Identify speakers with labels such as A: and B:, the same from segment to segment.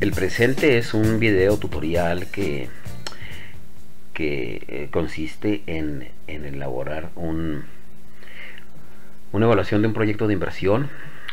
A: El presente es un video tutorial que consiste en elaborar una evaluación de un proyecto de inversión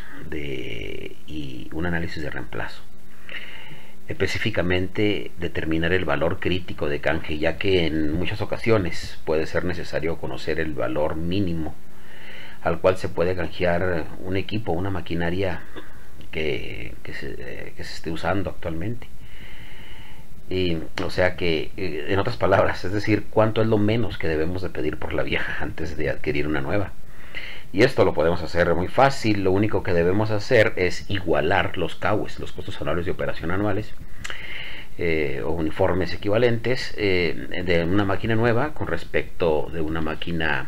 A: y un análisis de reemplazo. Específicamente determinar el valor crítico de canje, ya que en muchas ocasiones puede ser necesario conocer el valor mínimo al cual se puede canjear un equipo, una maquinaria que se esté usando actualmente. Y, o sea que, en otras palabras, es decir, cuánto es lo menos que debemos de pedir por la vieja antes de adquirir una nueva. Y esto lo podemos hacer muy fácil. Lo único que debemos hacer es igualar los CAUES, los costos anuales de operación anuales, o uniformes equivalentes, de una máquina nueva con respecto de una máquina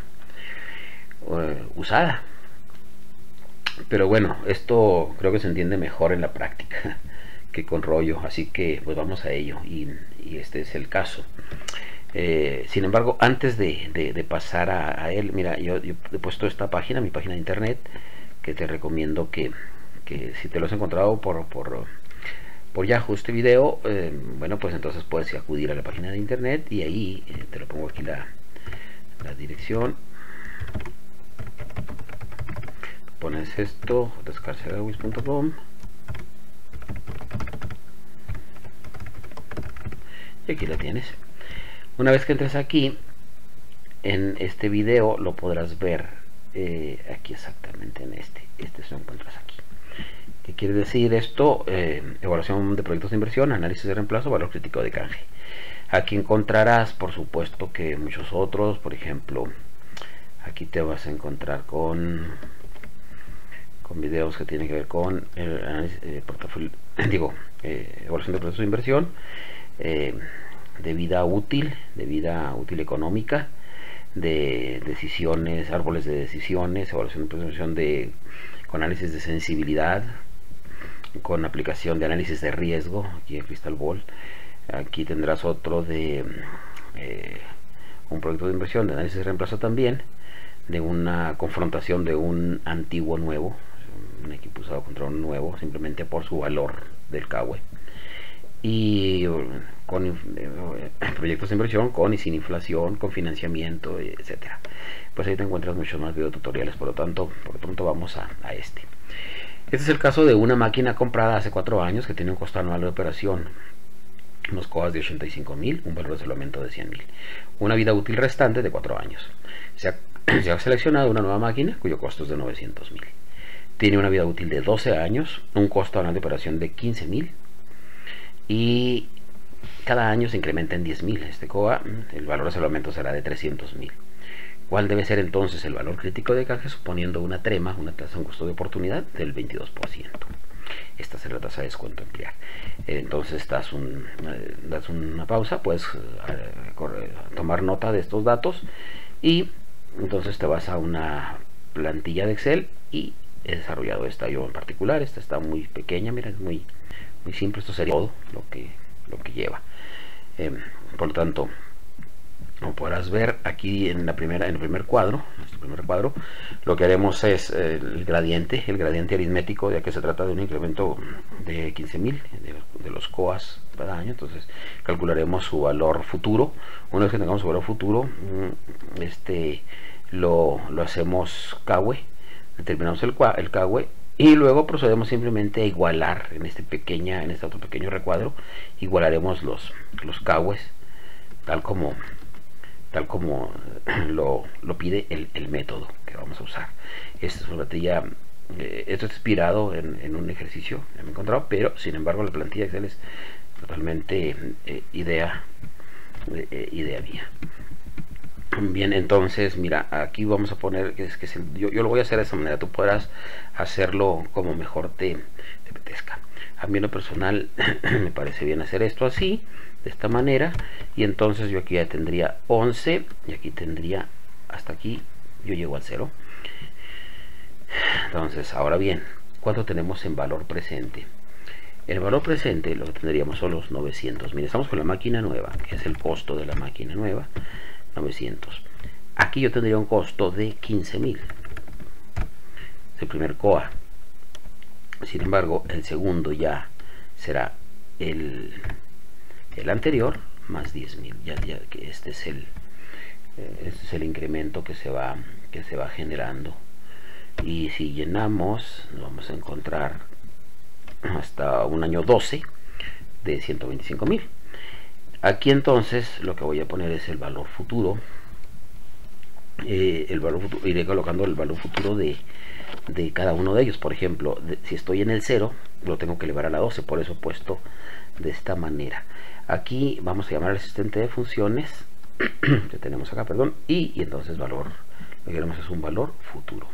A: usada. Pero bueno, esto creo que se entiende mejor en la práctica que con rollo, así que pues vamos a ello, y este es el caso. Sin embargo, antes de pasar a él, mira, yo he puesto esta página, mi página de internet, que te recomiendo que si te lo has encontrado por Yahoo este video, bueno, pues entonces puedes acudir a la página de internet y ahí te lo pongo aquí la dirección. Pones esto, descarceragwis.com, y aquí la tienes. Una vez que entres aquí, en este video lo podrás ver aquí exactamente en este lo encuentras aquí. ¿Qué quiere decir esto? Evaluación de proyectos de inversión, análisis de reemplazo, valor crítico de canje. Aquí encontrarás, por supuesto, que muchos otros. Por ejemplo, aquí te vas a encontrar con videos que tienen que ver con el análisis, portafolio, evaluación de procesos de inversión, de vida útil económica, de decisiones, árboles de decisiones, evaluación de procesos de inversión con análisis de sensibilidad, con aplicación de análisis de riesgo, aquí en Crystal Ball. Aquí tendrás otro de un proyecto de inversión de análisis de reemplazo también, de una confrontación de un antiguo nuevo, un equipo usado contra un nuevo, simplemente por su valor del CAUE, y con proyectos de inversión con y sin inflación, con financiamiento, etcétera. Pues ahí te encuentras muchos más videotutoriales. Por lo tanto, por lo pronto vamos a este. Este es el caso de una máquina comprada hace 4 años que tiene un costo anual de operación, unos COAS de 85,000, un valor de salvamento de 100,000, una vida útil restante de 4 años. Se ha seleccionado una nueva máquina cuyo costo es de 900,000. Tiene una vida útil de 12 años, un costo anual de operación de 15,000, y cada año se incrementa en 10,000 este COA. El valor de salvamento será de 300,000. ¿Cuál debe ser entonces el valor crítico de canje? Suponiendo una trema, una tasa de costo de oportunidad del 22%. Esta será la tasa de descuento a emplear. Entonces das una pausa, puedes tomar nota de estos datos, y entonces te vas a una plantilla de Excel, y he desarrollado esta yo en particular. Esta está muy pequeña, mira, es muy simple. Esto sería todo lo que lleva. Por lo tanto, como podrás ver aquí en el primer cuadro, lo que haremos es el gradiente aritmético, ya que se trata de un incremento de 15,000 de los COAS cada año. Entonces calcularemos su valor futuro. Una vez que tengamos su valor futuro, lo hacemos CAUE, determinamos el CAUE, y luego procedemos simplemente a igualar en este otro pequeño recuadro. Igualaremos los CAUES tal como lo pide el método que vamos a usar. Esta es una plantilla, esto es inspirado en un ejercicio que me he encontrado, pero sin embargo la plantilla Excel es totalmente idea mía. Bien, entonces mira, aquí vamos a poner yo lo voy a hacer de esa manera. Tú podrás hacerlo como mejor te apetezca. A mí en lo personal me parece bien hacer esto así, de esta manera, y entonces yo aquí ya tendría 11, y aquí tendría, hasta aquí yo llego al 0. Entonces, ahora bien, ¿cuánto tenemos en valor presente? En el valor presente lo que tendríamos son los 900. Estamos con la máquina nueva, que es el costo de la máquina nueva, 900. Aquí yo tendría un costo de 15,000. Es el primer COA. Sin embargo, el segundo ya será el anterior más 10.000. Ya que este es el incremento que se va generando. Y si llenamos, vamos a encontrar hasta un año 12 de 125.000. Aquí entonces lo que voy a poner es el valor futuro. Iré colocando el valor futuro de cada uno de ellos. Por ejemplo, si estoy en el 0, lo tengo que elevar a la 12, por eso he puesto de esta manera. Aquí vamos a llamar al asistente de funciones que tenemos acá, perdón, y entonces valor, lo que queremos es un valor futuro.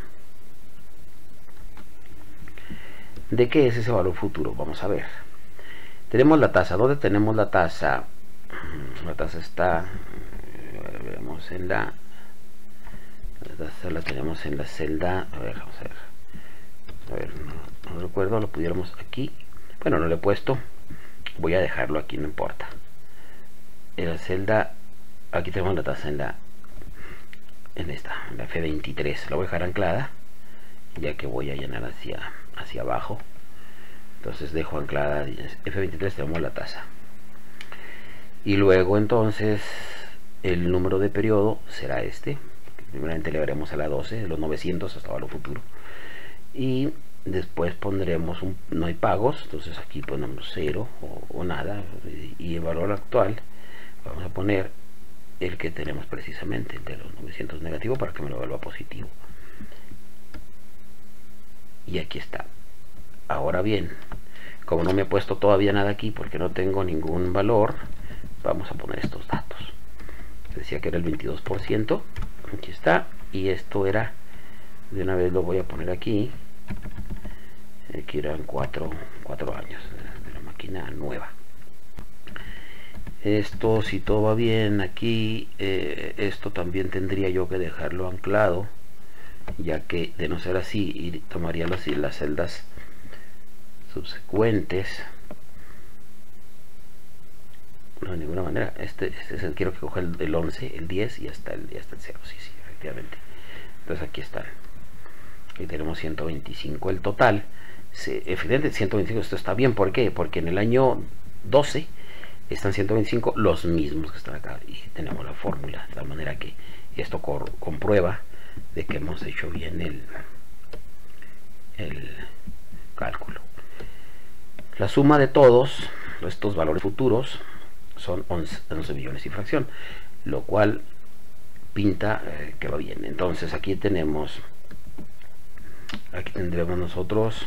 A: ¿De qué es ese valor futuro? Vamos a ver. Tenemos la tasa. ¿Dónde tenemos la tasa? La tasa está, vemos en la tasa, la tenemos en la celda, a ver, vamos a ver, no recuerdo, lo pudiéramos aquí, bueno, no lo he puesto, voy a dejarlo aquí, no importa. En la celda, aquí tenemos la tasa en la F23, la voy a dejar anclada, ya que voy a llenar hacia abajo. Entonces dejo anclada F23, tenemos la tasa. Y luego entonces el número de periodo será este. Primeramente le veremos a la 12, de los 900 hasta valor futuro. Y después pondremos no hay pagos, entonces aquí ponemos 0 o nada. Y el valor actual vamos a poner el que tenemos precisamente, el de los 900 negativo, para que me lo vuelva positivo. Y aquí está. Ahora bien, como no me he puesto todavía nada aquí porque no tengo ningún valor, vamos a poner estos datos. Decía que era el 22%, aquí está, y esto era, de una vez lo voy a poner aquí, que eran 4 años de la máquina nueva. Esto, si todo va bien aquí, esto también tendría yo que dejarlo anclado, ya que de no ser así, tomaría las celdas subsecuentes. No, de ninguna manera. Este es el, quiero que coja el 11, el 10 y hasta el 0. Sí, efectivamente. Entonces aquí están. Aquí tenemos 125 el total. Evidentemente 125, esto está bien. ¿Por qué? Porque en el año 12 están 125 los mismos que están acá. Y tenemos la fórmula. De tal manera que esto comprueba de que hemos hecho bien el cálculo. La suma de todos estos valores futuros son 11 millones y fracción, lo cual pinta que va bien. Entonces aquí tendremos nosotros,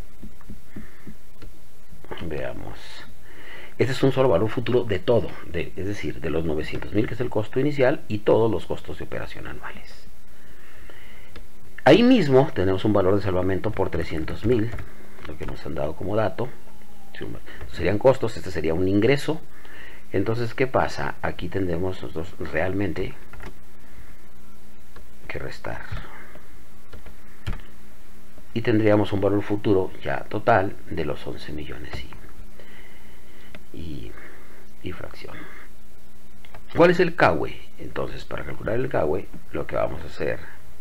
A: veamos, este es un solo valor futuro de todo, es decir, de los 900.000, que es el costo inicial, y todos los costos de operación anuales. Ahí mismo tenemos un valor de salvamento por 300.000, lo que nos han dado como dato. Serían costos, este sería un ingreso. Entonces, ¿qué pasa? Aquí tendremos nosotros realmente que restar, y tendríamos un valor futuro ya total de los 11 millones y fracción. ¿Cuál es el CAUE? Entonces, para calcular el CAUE, lo que vamos a hacer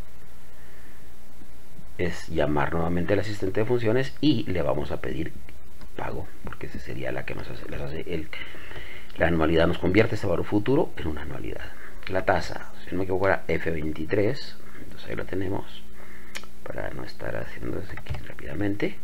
A: es llamar nuevamente al asistente de funciones y le vamos a pedir pago, porque esa sería la que nos hace, la anualidad. Nos convierte ese valor futuro en una anualidad. La tasa, si no me equivoco, era F23, entonces ahí lo tenemos, para no estar haciendo eso aquí rápidamente.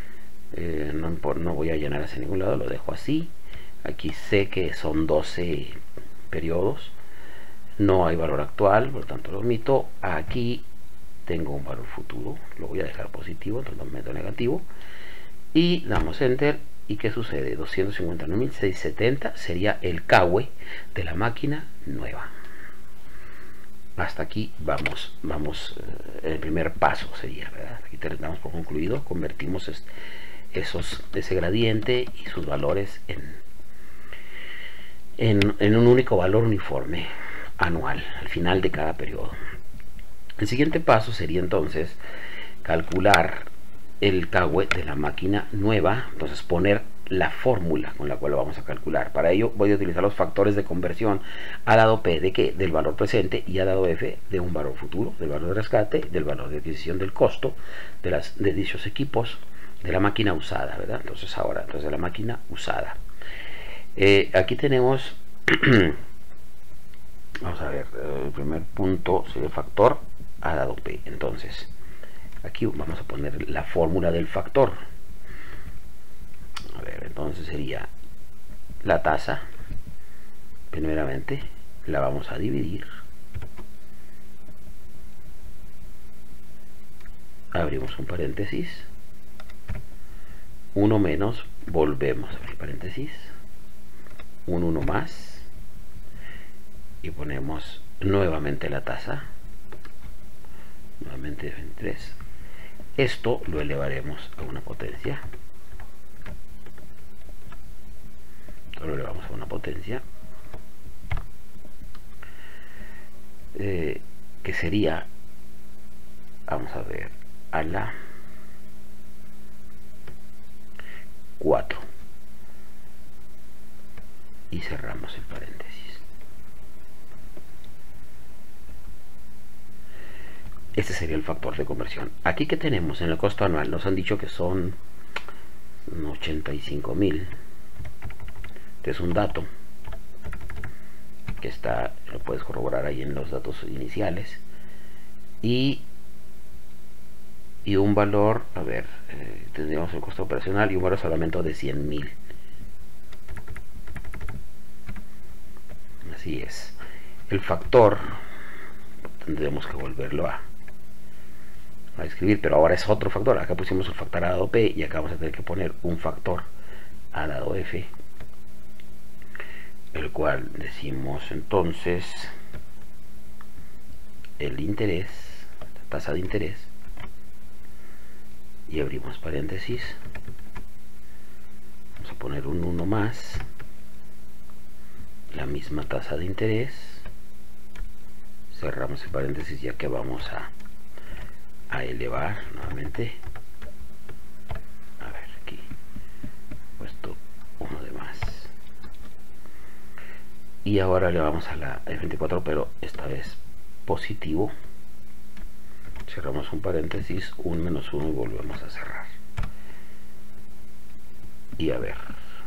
A: No voy a llenar hacia ningún lado, lo dejo así. Aquí sé que son 12 periodos, no hay valor actual, por lo tanto lo omito. Aquí tengo un valor futuro, lo voy a dejar positivo, entonces lo meto negativo, y damos enter. ¿Y qué sucede? 259.670 sería el CAUE de la máquina nueva. Hasta aquí vamos, el primer paso sería, ¿verdad? Aquí terminamos por concluido, convertimos ese gradiente y sus valores en un único valor uniforme anual al final de cada periodo. El siguiente paso sería entonces calcular el CAUE de la máquina nueva, entonces poner la fórmula con la cual lo vamos a calcular. Para ello voy a utilizar los factores de conversión A dado P de que del valor presente y A dado F de un valor futuro, del valor de rescate, del valor de adquisición del costo de dichos equipos, de la máquina usada, ¿verdad? Entonces de la máquina usada. Aquí tenemos vamos a ver, el primer punto sería el factor A dado P. Entonces aquí vamos a poner la fórmula del factor. A ver, entonces sería la tasa, primeramente la vamos a dividir, abrimos un paréntesis, 1 menos, volvemos a abrir paréntesis, un 1 más, y ponemos nuevamente la tasa, nuevamente 23. Esto lo elevaremos a una potencia, lo elevamos a una potencia, que sería, vamos a ver, a la 4, y cerramos el paréntesis. Este sería el factor de conversión. Aquí que tenemos en el costo anual, nos han dicho que son 85.000. Este es un dato que está, lo puedes corroborar ahí en los datos iniciales, y un valor, a ver, tendríamos el costo operacional y un valor solamente de 100.000. Así es. El factor tendremos que volverlo a escribir, pero ahora es otro factor. Acá pusimos un factor A dado P y acá vamos a tener que poner un factor A dado F, el cual decimos entonces el interés, la tasa de interés, y abrimos paréntesis, vamos a poner un 1 más, la misma tasa de interés, cerramos el paréntesis, ya que vamos a elevar nuevamente. A ver, aquí he puesto uno de más, y ahora le vamos a la F24, pero esta vez positivo, cerramos un paréntesis, un menos 1 y volvemos a cerrar. Y a ver,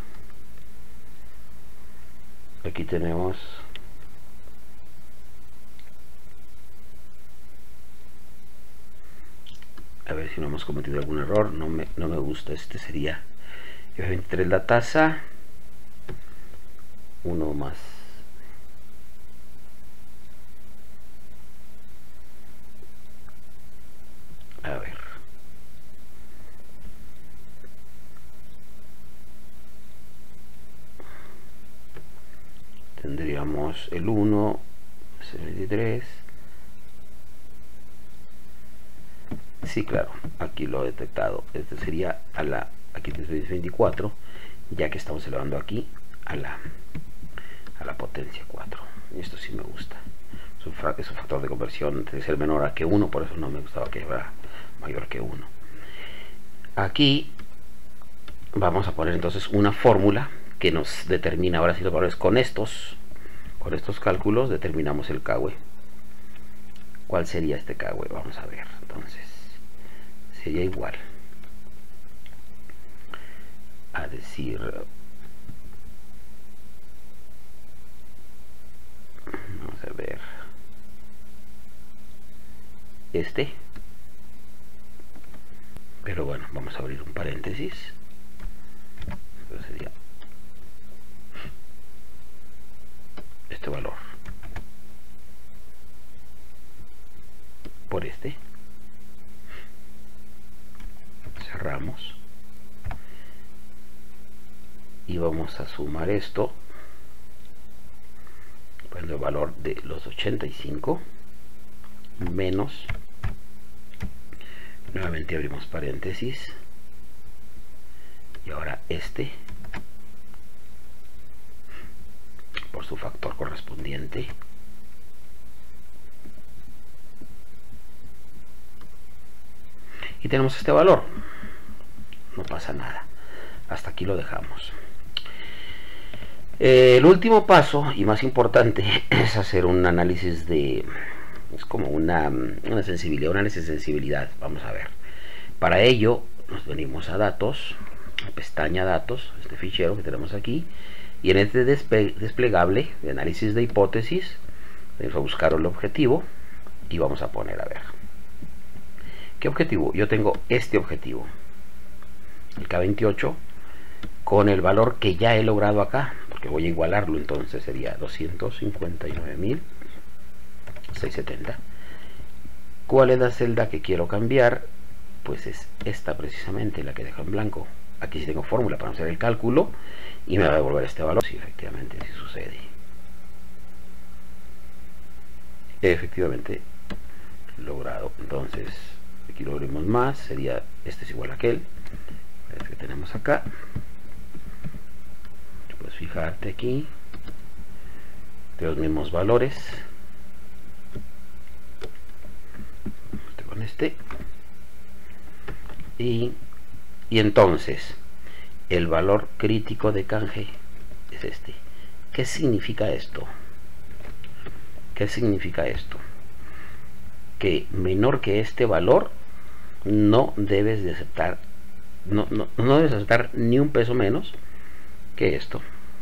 A: aquí tenemos a ver si no hemos cometido algún error. No me gusta. Este sería F23 la tasa, 1 más a ver, tendríamos el 1 es el 23. Sí, claro, aquí lo he detectado. Este sería a la, aquí es 24, ya que estamos elevando aquí a la potencia 4. Y esto sí me gusta. Es un factor de conversión, debe ser menor a que 1, por eso no me gustaba que fuera mayor que 1. Aquí vamos a poner entonces una fórmula que nos determina ahora si los valores con estos cálculos determinamos el KW. ¿Cuál sería este KW? Vamos a ver. Entonces sería igual a decir, vamos a ver, pero bueno, vamos a abrir un paréntesis, entonces sería este valor por este, cerramos y vamos a sumar esto, poniendo el valor de los 85 menos, nuevamente abrimos paréntesis, y ahora este por su factor correspondiente, y tenemos este valor. No pasa nada, hasta aquí lo dejamos. El último paso y más importante es hacer un análisis de, es como una sensibilidad, un análisis de sensibilidad. Vamos a ver, para ello nos venimos a datos, a pestaña datos, este fichero que tenemos aquí, Y en este desplegable de análisis de hipótesis, vamos a buscar el objetivo y vamos a poner, a ver, ¿qué objetivo? Yo tengo este objetivo, el K28, con el valor que ya he logrado acá, porque voy a igualarlo, entonces sería 259.670. ¿Cuál es la celda que quiero cambiar? Pues es esta precisamente, la que dejo en blanco. Aquí sí tengo fórmula para hacer el cálculo y me va a devolver este valor. Sí, efectivamente, sí sucede. Efectivamente, logrado. Entonces, aquí lo abrimos más, sería, este es igual a aquel, este que tenemos acá. Puedes fijarte aquí, de los mismos valores. Con este. Y entonces, el valor crítico de canje es este. ¿Qué significa esto? ¿Qué significa esto? Que menor que este valor no debes de aceptar, no debes aceptar ni un peso menos que esto,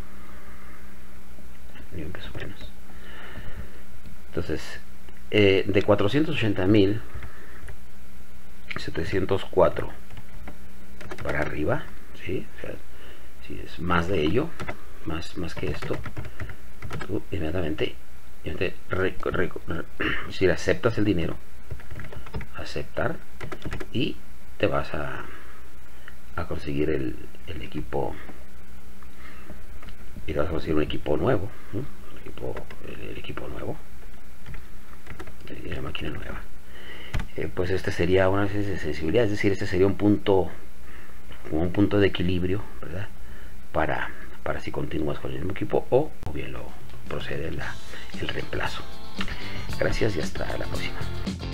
A: ni un peso menos. Entonces, de 480.704 para arriba, ¿sí? O sea, si es más de ello, más que esto, tú inmediatamente si aceptas el dinero, aceptar, y te vas a conseguir el equipo, y te vas a conseguir un equipo nuevo, ¿no? el equipo nuevo, la máquina nueva. Pues este sería una de sensibilidad, es decir, este sería un punto de equilibrio, ¿verdad? Para si continúas con el mismo equipo o bien lo procede el reemplazo. Gracias y hasta la próxima.